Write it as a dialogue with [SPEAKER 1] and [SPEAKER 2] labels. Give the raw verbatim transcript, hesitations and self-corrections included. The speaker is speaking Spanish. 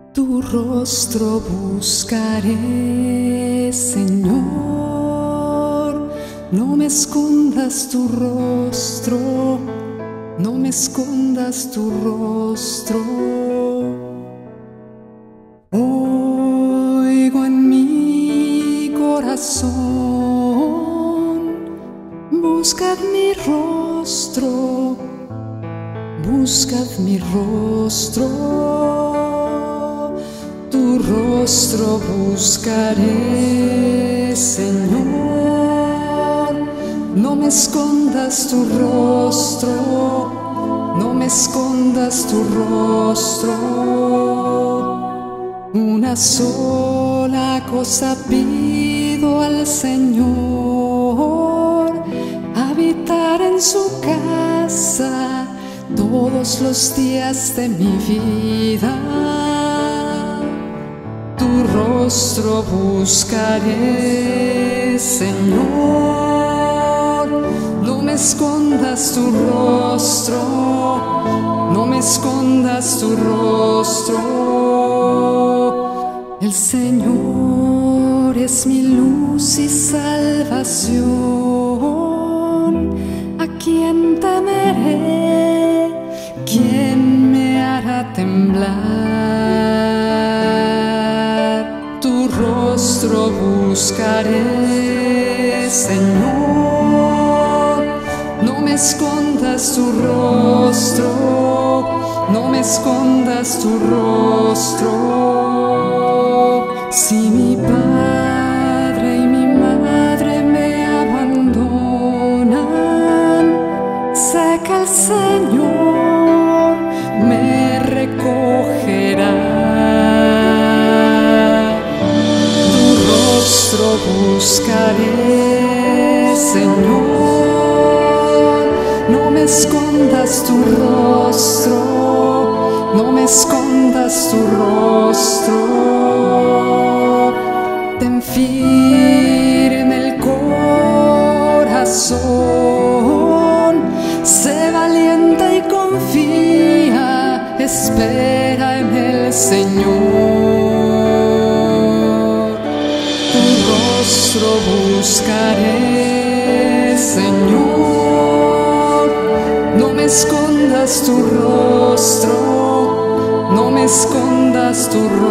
[SPEAKER 1] Tu rostro buscaré, Señor, no me escondas tu rostro, no me escondas tu rostro. Oigo en mi corazón, buscad mi rostro, buscad mi rostro. Tu rostro buscaré, Señor, no me escondas tu rostro, no me escondas tu rostro. Una sola cosa pido al Señor, habitar en su casa todos los días de mi vida. Tu rostro buscaré, Señor, no me escondas tu rostro, no me escondas tu rostro. El Señor es mi luz y salvación, ¿a quién temeré? ¿Quién me hará temblar? Tu rostro buscaré, Señor, no me escondas tu rostro, no me escondas tu rostro. Si mi padre y mi madre me abandonan, sé que el Señor me recogerá. Buscaré, Señor, no me escondas tu rostro, no me escondas tu rostro. Ten firme el corazón, sé valiente y confía, espera en el Señor. Rostro buscaré, Señor, no me escondas tu rostro, no me escondas tu rostro.